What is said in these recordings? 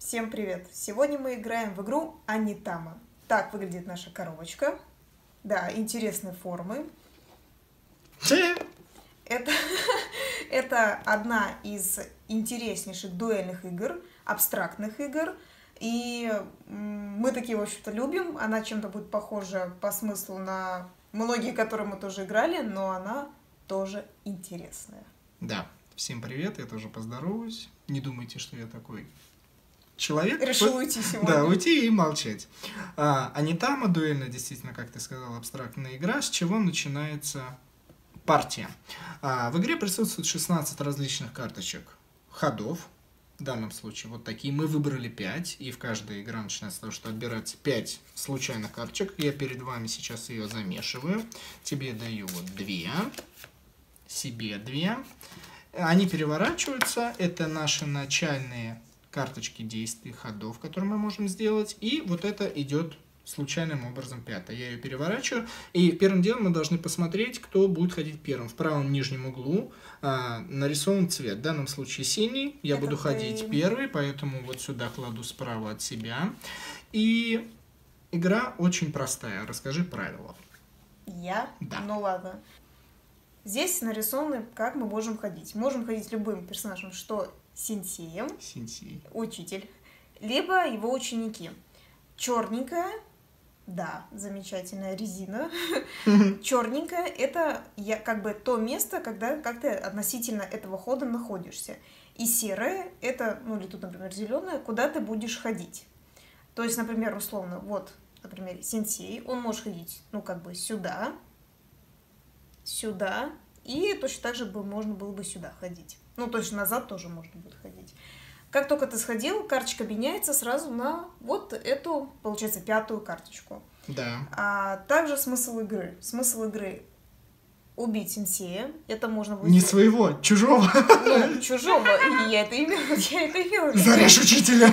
Всем привет! Сегодня мы играем в игру Анитама. Так выглядит наша коробочка. Да, интересной формы. Это, это одна из интереснейших дуэльных игр, абстрактных игр. И мы такие, в общем-то, любим. Она чем-то будет похожа по смыслу на многие, которые мы тоже играли, но она тоже интересная. Да, всем привет, я тоже поздороваюсь. Не думайте, что я такой человек. Решил уйти сегодня. Да, уйти и молчать. Анитама дуэльная, действительно, как ты сказал, абстрактная игра, с чего начинается партия. В игре присутствует 16 различных карточек ходов. В данном случае вот такие. Мы выбрали 5, и в каждой игре начинается с того, что отбирается 5 случайных карточек. Я перед вами сейчас ее замешиваю. Тебе даю вот 2, себе 2. Они переворачиваются. Это наши начальные карточки действий, ходов, которые мы можем сделать. И вот это идет случайным образом 5. Я ее переворачиваю. И первым делом мы должны посмотреть, кто будет ходить первым. В правом нижнем углу нарисован цвет. В данном случае синий. Я буду ходить первый, поэтому вот сюда кладу справа от себя. И игра очень простая. Расскажи правила. Я? Да. Ну ладно. Здесь нарисованы, как мы можем ходить. Можем ходить любым персонажем, что сенсеем, учитель, либо его ученики. Черненькая, да, замечательная резина. Черненькая — это как бы то место, когда как ты относительно этого хода находишься. И серая — это, ну или тут, например, зеленая, куда ты будешь ходить. То есть, например, условно, вот, например, сенсей, он может ходить, ну как бы сюда, сюда, и точно так же можно было бы сюда ходить. Ну, точно назад тоже можно будет ходить. Как только ты сходил, карточка меняется сразу на вот эту, получается, 5-ю карточку. Да. Также смысл игры. Смысл игры — убить сенсея. Это можно будет... Не своего, чужого. Ну, чужого. И я это имела. Зарежь учителя.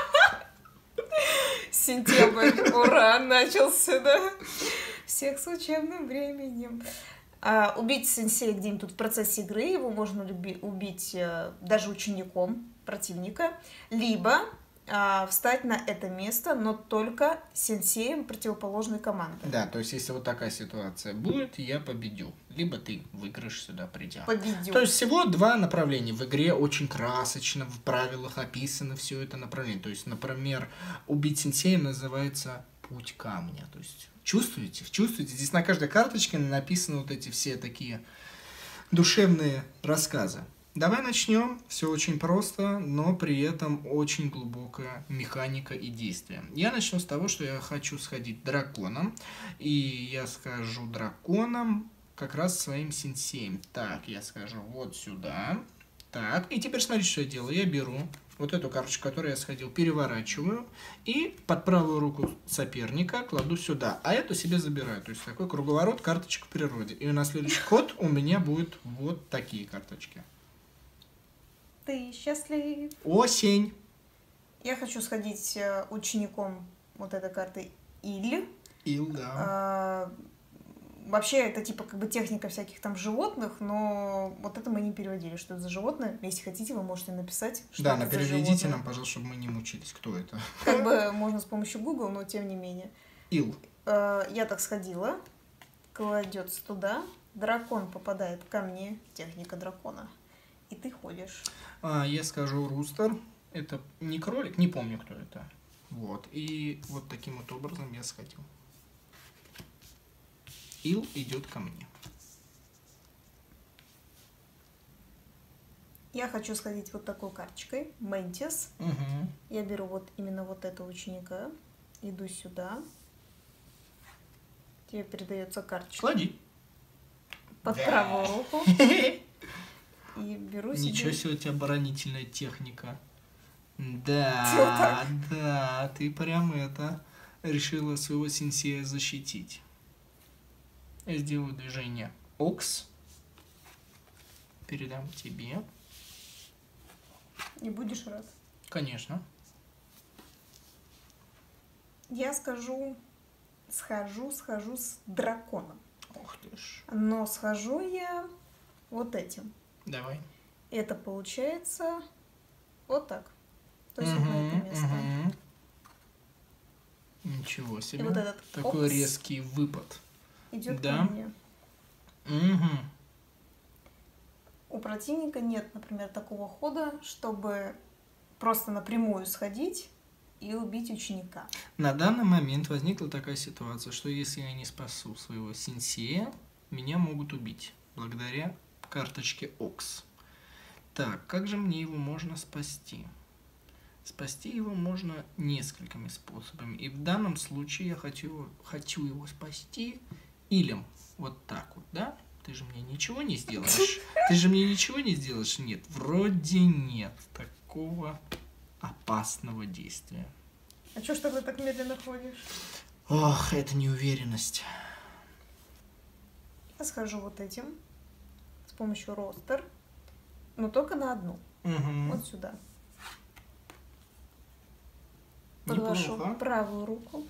Сентябрь, ура, начался, да? Всех с учебным временем. Убить сенсея где-нибудь тут в процессе игры, его можно убить даже учеником противника, либо встать на это место, но только сенсеем противоположной команды. Да, то есть если вот такая ситуация будет, я победю. Либо ты выиграешь сюда, придя. Победю. То есть всего 2 направления. В игре очень красочно, в правилах описано все это направление. То есть, например, убить сенсея называется «Путь камня». То есть чувствуете? Здесь на каждой карточке написаны вот эти все такие душевные рассказы. Давай начнем. Все очень просто, но при этом очень глубокая механика и действие. Я начну с того, что я хочу сходить драконом. И я скажу драконом как раз своим сенсеем. Так, я скажу вот сюда. Так, и теперь смотри, что я делаю. Я беру вот эту карточку, которую я сходил, переворачиваю. И под правую руку соперника кладу сюда. А эту себе забираю. То есть такой круговорот карточек в природе. И на следующий ход у меня будет вот такие карточки. Ты счастлив. Осень. Я хочу сходить учеником вот этой карты Иль. Ил, да. Вообще, это типа как бы техника всяких там животных, но вот это мы не переводили, что это за животное. Если хотите, вы можете написать, что да, это за переведите животное. нам, пожалуйста, чтобы мы не мучились, кто это. Как бы можно с помощью Google, но тем не менее. Ил. Я так сходила, кладется туда, дракон попадает ко мне, техника дракона, и ты ходишь. Я скажу рустер, это не кролик, не помню, кто это. Вот, и вот таким вот образом я сходил. Ил идет ко мне. Я хочу сходить вот такой карточкой, Ментис. Угу. Я беру вот именно вот этого ученика, иду сюда. Тебе передается карточка. Клади. Под правую руку. И беру себе... Ничего себе у тебя оборонительная техника. Да, да, ты прям решила своего сенсея защитить. Я сделаю движение Окс. Передам тебе. И будешь рад. Конечно. Я схожу с драконом. Ух ты ж. Но схожу я вот этим. Давай. Это получается вот так. То есть вот на это место. Ничего себе. И вот этот такой резкий выпад. Идет да? ко мне. У противника нет, например, такого хода, чтобы просто напрямую сходить и убить ученика. На данный момент возникла такая ситуация, что если я не спасу своего сенсея, меня могут убить благодаря карточке Окс. Так, как же мне его можно спасти? Спасти его можно несколькими способами. И в данном случае я хочу его спасти илем. Вот так вот, да? Ты же мне ничего не сделаешь? Ты же мне ничего не сделаешь? Нет, вроде нет такого опасного действия. А чё ж тогда так медленно ходишь? Ох, это неуверенность. Я схожу вот этим, с помощью ростер, но только на одну. Вот сюда. Подношу правую руку.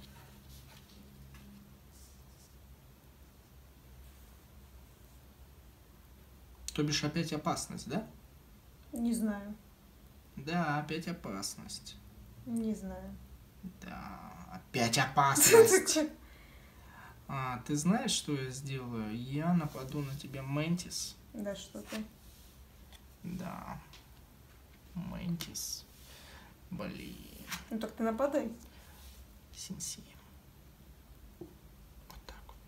То бишь опять опасность, да? Не знаю. Да, опять опасность. Не знаю. Да, опять опасность. Ты знаешь, что я сделаю? Я нападу на тебя, Ментис. Да что ты? Да. Ментис. Блин. Ну так ты нападай. Сенсей. Вот так вот.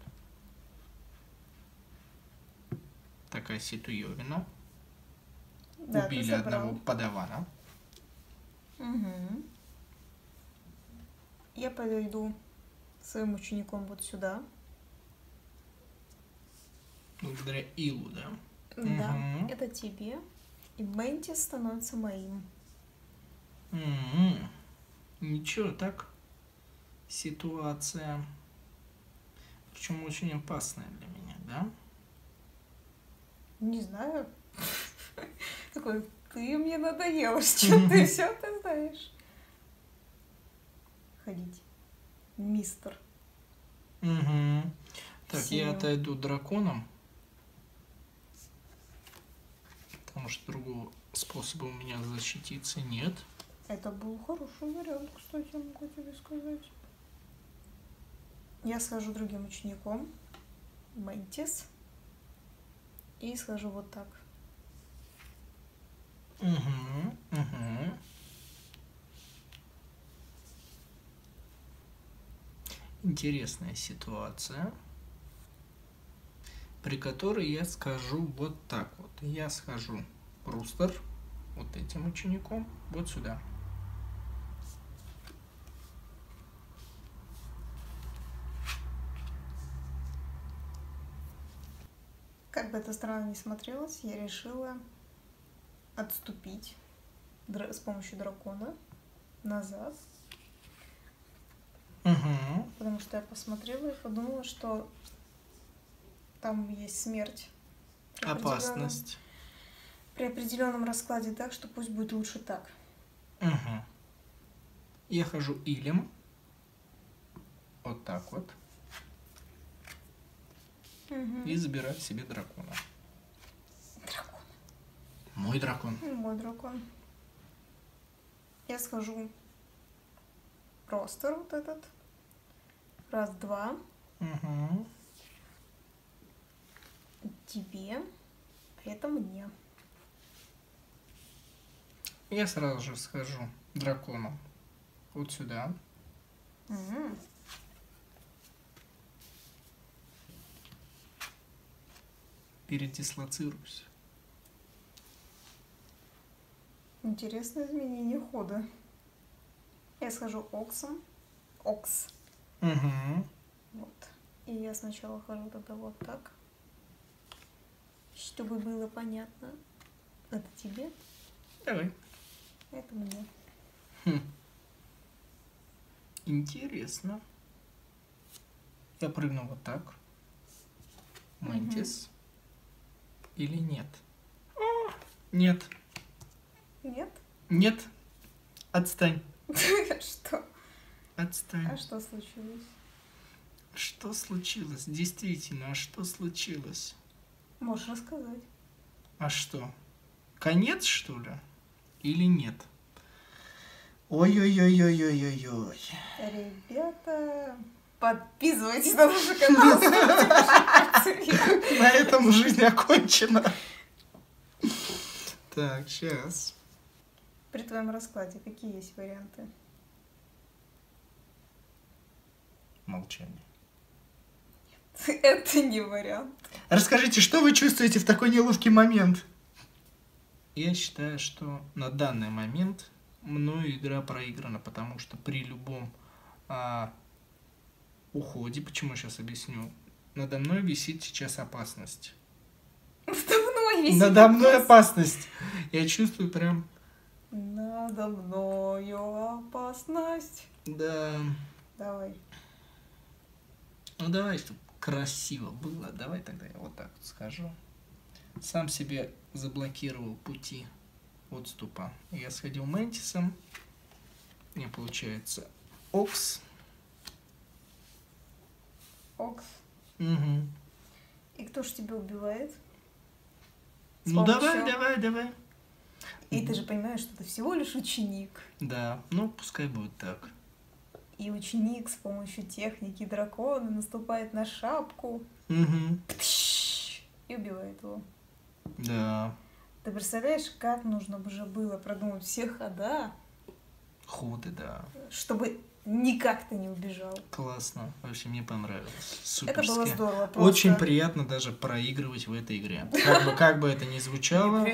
Такая ситуевина. Да, убили одного подавана. Я подойду своим учеником вот сюда. Благодаря Илу, да? Да, это тебе. И Ментис становится моим. Ничего, так? Ситуация. Причем очень опасная для меня, да? Не знаю. Такой, ты мне надоела, с чем ты все ты знаешь. Ходить. Мистер. Так, я отойду драконом. Потому что другого способа у меня защититься нет. Это был хороший вариант, кстати, могу тебе сказать. Я схожу другим учеником. Ментис. И схожу вот так. Интересная ситуация, при которой я скажу вот так вот. Я схожу рустер вот этим учеником вот сюда. Как бы это странно ни смотрелось, я решила отступить с помощью дракона назад. Потому что я посмотрела и подумала, что там есть смерть. Опасность. При определенном раскладе так, что пусть будет лучше так. Я хожу илем. Вот так вот. И забираю себе дракона. Дракон. Мой дракон. Мой дракон. Я схожу ростер вот этот. Раз, два. Тебе. Это мне. Я сразу же схожу драконом вот сюда. Передислоцируюсь. Интересное изменение хода. Я схожу оксом. Окс. Вот. И я сначала хожу тогда вот так. Чтобы было понятно. Это тебе. Давай. Это мне. Интересно. Я прыгну вот так. Ментис. Или нет? Нет. Нет? Нет. Отстань. Что? Отстань. А что случилось? Что случилось? Действительно, а что случилось? Можешь рассказать. А что? Конец, что ли? Или нет? Ой-ой-ой-ой-ой-ой-ой. Ребята, подписывайтесь на наш канал. На этом жизнь окончена. Так, сейчас. При твоем раскладе какие есть варианты? Молчание. Это не вариант. Расскажите, что вы чувствуете в такой неловкий момент? Я считаю, что на данный момент мною игра проиграна, потому что при любом уходе, почему я сейчас объясню, надо мной висит сейчас опасность. Надо мной опасность. Я чувствую прям... Надо мною опасность. Да. Давай. Ну давай, чтобы красиво было. Давай тогда я вот так вот скажу. Сам себе заблокировал пути отступа. Я сходил ментисом. Мне получается окс. Окс. Угу. И кто ж тебя убивает? Ну давай. И ты же понимаешь, что ты всего лишь ученик. Да, ну пускай будет так. И ученик с помощью техники дракона наступает на шапку. Угу. И убивает его. Да. Ты представляешь, как нужно уже было продумать все хода? Ходы, да. Чтобы никак ты не убежал. Классно. Вообще мне понравилось. Суперски. Это было здорово. Просто. Очень приятно даже проигрывать в этой игре. Как бы это ни звучало,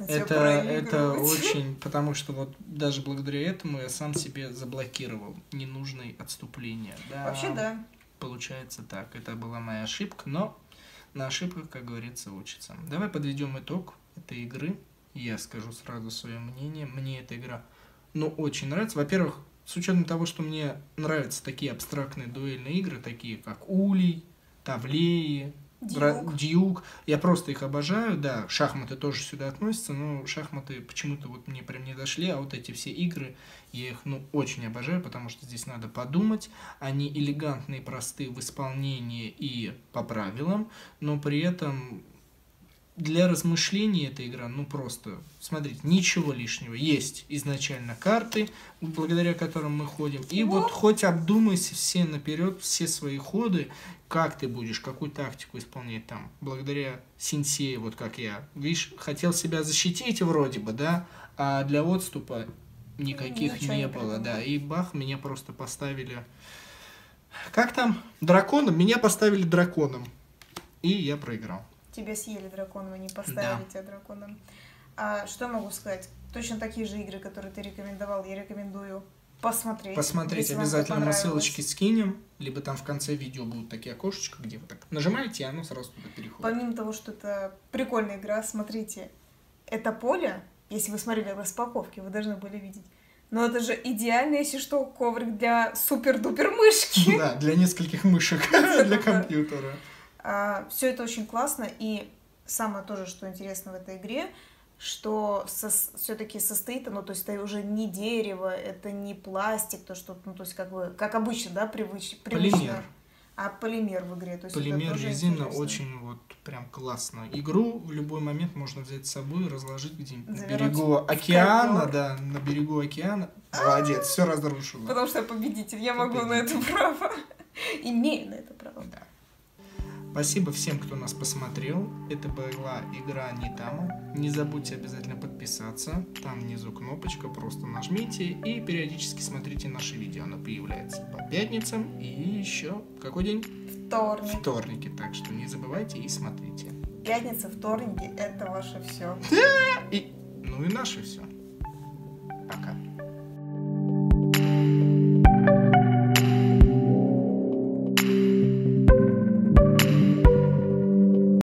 это очень... Потому что вот даже благодаря этому я сам себе заблокировал ненужные отступления. Да, вообще да. Получается так. Это была моя ошибка, но на ошибках, как говорится, учится. Давай подведем итог этой игры. Я скажу сразу свое мнение. Мне эта игра, очень нравится. Во-первых, с учетом того, что мне нравятся такие абстрактные дуэльные игры, такие как Улей, Тавлеи, Дьюк. Я просто их обожаю, да, шахматы тоже сюда относятся, но шахматы почему-то вот мне прям не дошли, а вот эти все игры, я их, очень обожаю, потому что здесь надо подумать, они элегантные, простые в исполнении и по правилам, но при этом для размышлений эта игра, просто, смотрите, ничего лишнего. Есть изначально карты, благодаря которым мы ходим. И вот хоть обдумайся все наперед, все свои ходы, как ты будешь, какую тактику исполнять там. Благодаря сенсею, вот как я, видишь, хотел себя защитить вроде бы, да, а для отступа никаких не было, да. И бах, меня просто поставили, как там, драконом, меня поставили драконом. И я проиграл. Тебя съели драконом, а не поставили тебя драконом. А что могу сказать? Точно такие же игры, которые ты рекомендовал, я рекомендую посмотреть. Посмотреть обязательно, мы ссылочки скинем, либо там в конце видео будут такие окошечка, где вы так нажимаете, и оно сразу туда переходит. Помимо того, что это прикольная игра, смотрите, это поле, если вы смотрели распаковки, вы должны были видеть. Но это же идеально, если что, коврик для супер-дупер мышки. Да, для нескольких мышек, для компьютера. Все это очень классно, и самое тоже, что интересно в этой игре, что все-таки состоит оно, то есть это уже не дерево, это не пластик, то что, то есть как обычно, да, привычно. Полимер. А полимер в игре, то есть полимер, резина, очень прям классно. Игру в любой момент можно взять с собой и разложить где-нибудь на берегу океана, да, на берегу океана. Молодец, все разрушила. Потому что я победитель, я могу на это право, имею на это право. Да. Спасибо всем, кто нас посмотрел. Это была игра Нитама. Не забудьте обязательно подписаться. Там внизу кнопочка, просто нажмите и периодически смотрите наши видео. Оно появляется по пятницам и еще какой день? Вторник. Вторники, так что не забывайте и смотрите. Пятница, вторники — это ваше все. И наше все.